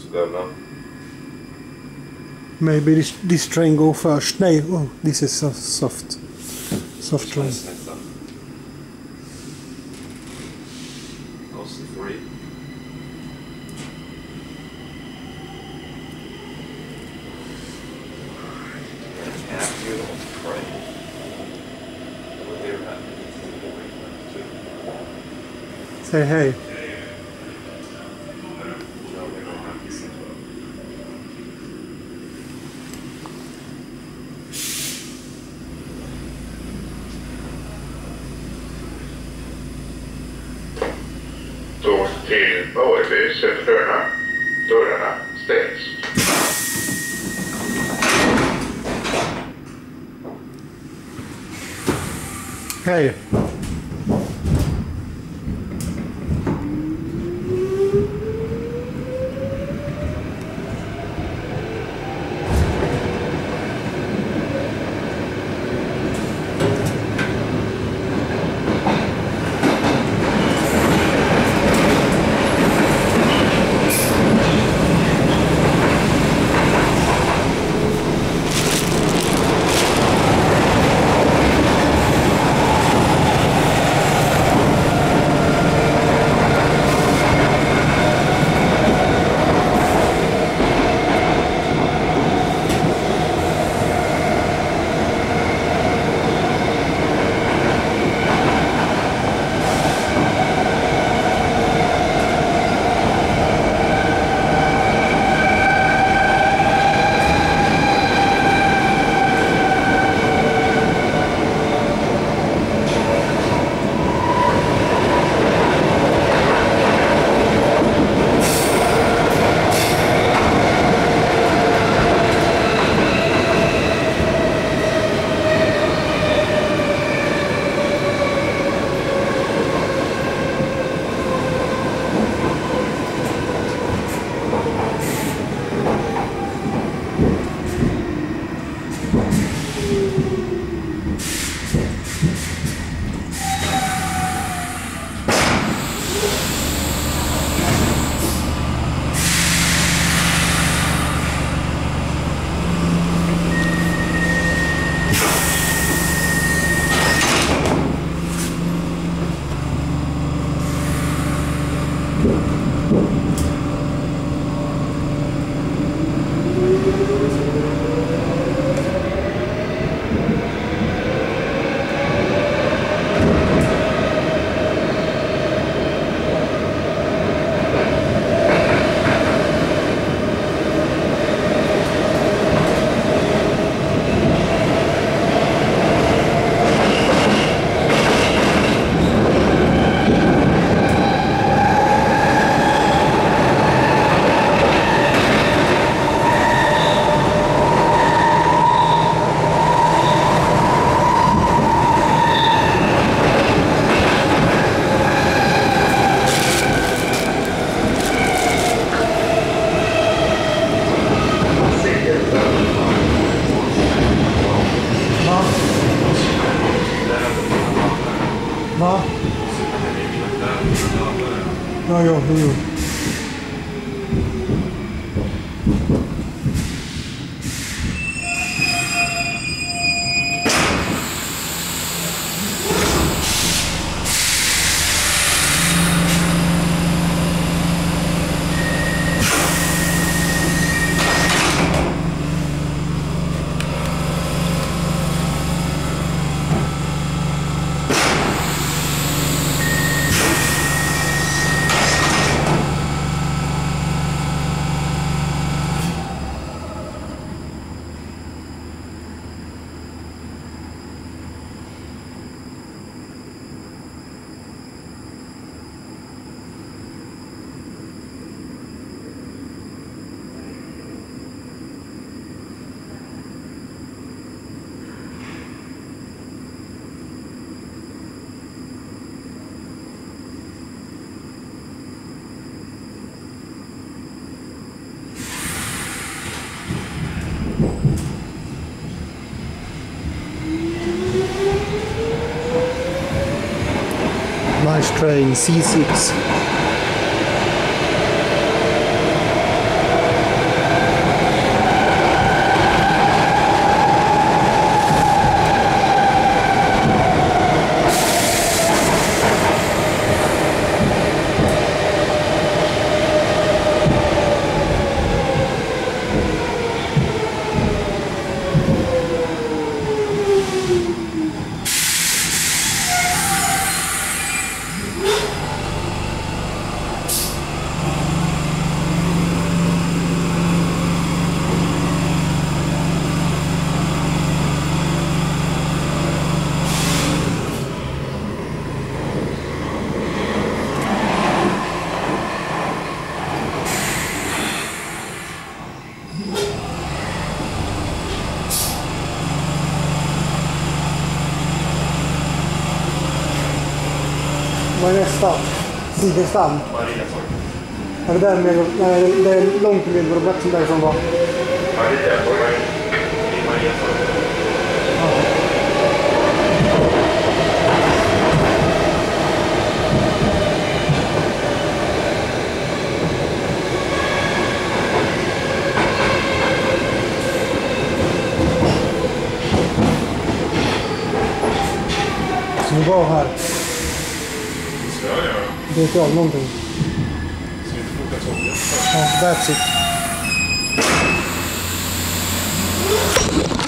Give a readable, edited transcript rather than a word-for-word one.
to go now. Maybe this train go first. No, oh, this is a soft train. Goes to 3. Say hey. Så till OEB Södertörna. Dörrarna stängs. Hej. Va? Ja, ja, jo. Nice train, C6. Vad är nästa? Sidenstam. Mariatorp. Är det där med... Nej, det är långt till Lillbro som därifrån var. Mariatorp. Det är Mariatorp. Så vi var här. Ska jag göra? Det är inte av någonting. Ska vi inte boka tåget? Ja, that's it.